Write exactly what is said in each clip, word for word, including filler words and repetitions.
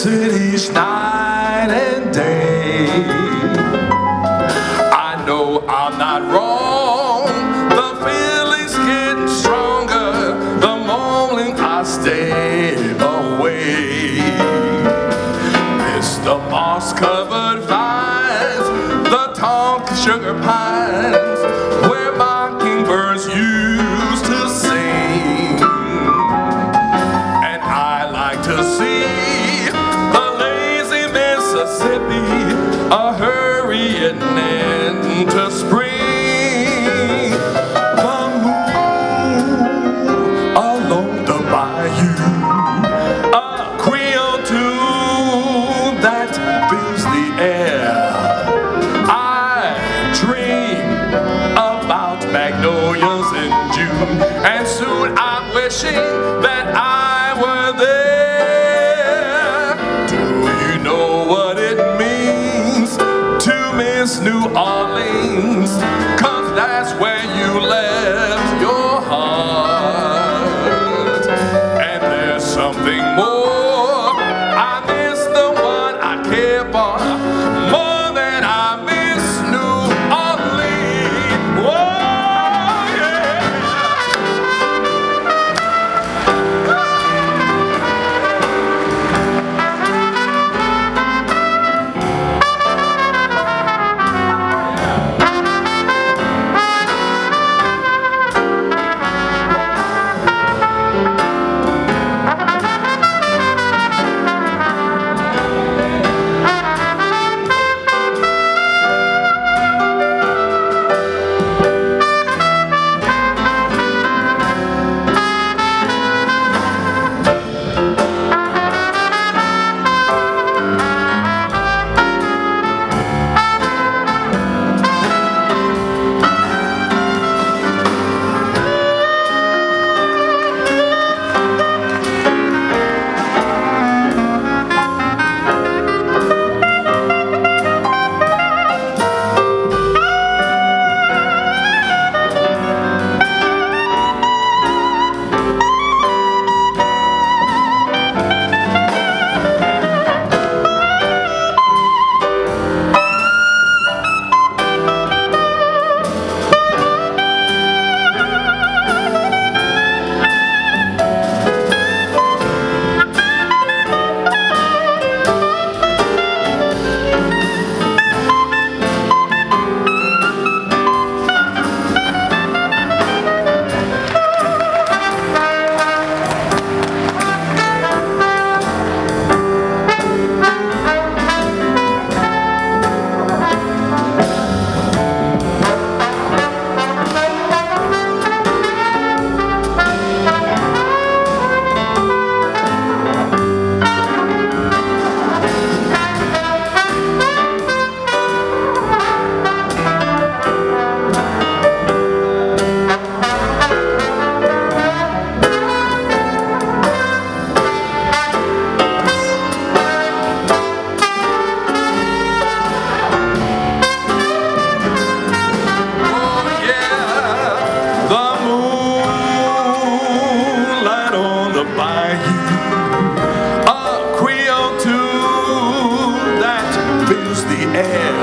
city's night and day. I know I'm not wrong, the feeling's getting stronger the moment I stay away. It's the moss-covered vines, the tall sugar pines, where mockingbirds used to sing. And I like to see the lazy Mississippi a-hurrying into spring. The moon along the bayou, a Creole tune that fills the air. I dream about magnolias in June, and soon I'm wishing that I were there. Do you know what it means to miss New Orleans? 'Cause that's where you left your heart. And there's something more. I miss the one I care for more than I miss New Orleans. Whoa, yeah. Bayou, a Creole tune that fills the air.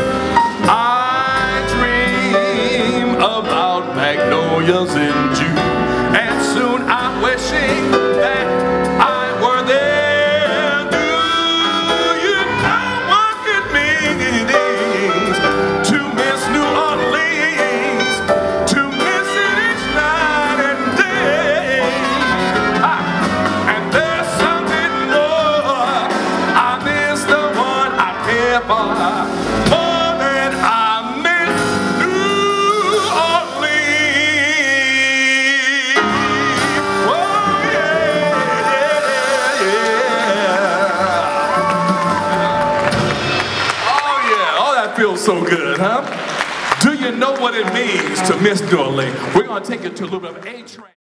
I dream about magnolias in June, and soon I'm wishing that I were there. Do you know what it means to miss New Orleans, to miss it each night and day? More than I miss New Orleans. Oh yeah, yeah. Oh yeah, oh that feels so good, huh? Do you know what it means to miss New Orleans? We're gonna take it to a little bit of A-Train.